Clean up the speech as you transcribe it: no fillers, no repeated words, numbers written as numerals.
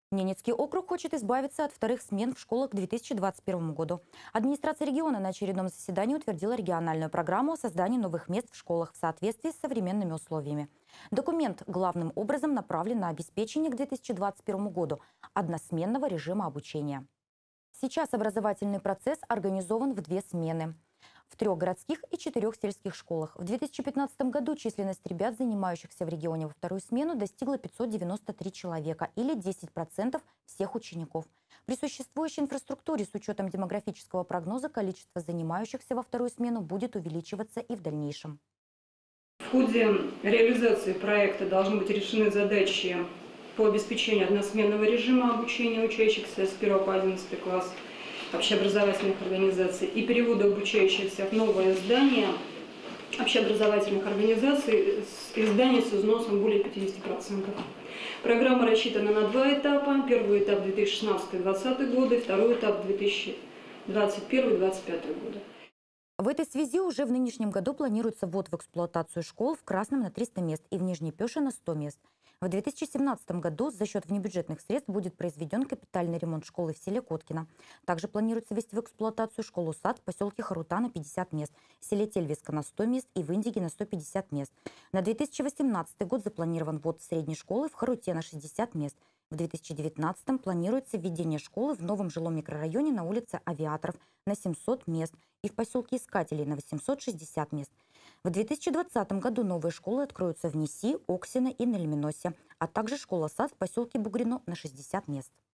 Ненецкий округ хочет избавиться от вторых смен в школах к 2021 году. Администрация региона на очередном заседании утвердила региональную программу о создании новых мест в школах в соответствии с современными условиями. Документ главным образом направлен на обеспечение к 2021 году односменного режима обучения. Сейчас образовательный процесс организован в две смены. В 3 городских и 4 сельских школах. В 2015 году численность ребят, занимающихся в регионе во вторую смену, достигла 593 человека или 10% всех учеников. При существующей инфраструктуре с учетом демографического прогноза количество занимающихся во вторую смену будет увеличиваться и в дальнейшем. В ходе реализации проекта должны быть решены задачи по обеспечению односменного режима обучения учащихся с 1 по 11 класс общеобразовательных организаций и перевода обучающихся в новое здание общеобразовательных организаций из зданий с износом более 50%. Программа рассчитана на два этапа. Первый этап 2016-2020 годы, второй этап 2021-2025 годы. В этой связи уже в нынешнем году планируется ввод в эксплуатацию школ в Красном на 300 мест и в Нижнепёше на 100 мест. В 2017 году за счет внебюджетных средств будет произведен капитальный ремонт школы в селе Коткино. Также планируется ввести в эксплуатацию школу-сад в поселке Харута на 50 мест, в селе Тельвиска на 100 мест и в Индиге на 150 мест. На 2018 год запланирован ввод средней школы в Харуте на 60 мест. В 2019 планируется введение школы в новом жилом микрорайоне на улице Авиаторов на 700 мест и в поселке Искателей на 860 мест. В 2020 году новые школы откроются в Неси, Оксино и Нальминосе, а также школа-сад в поселке Бугрино на 60 мест.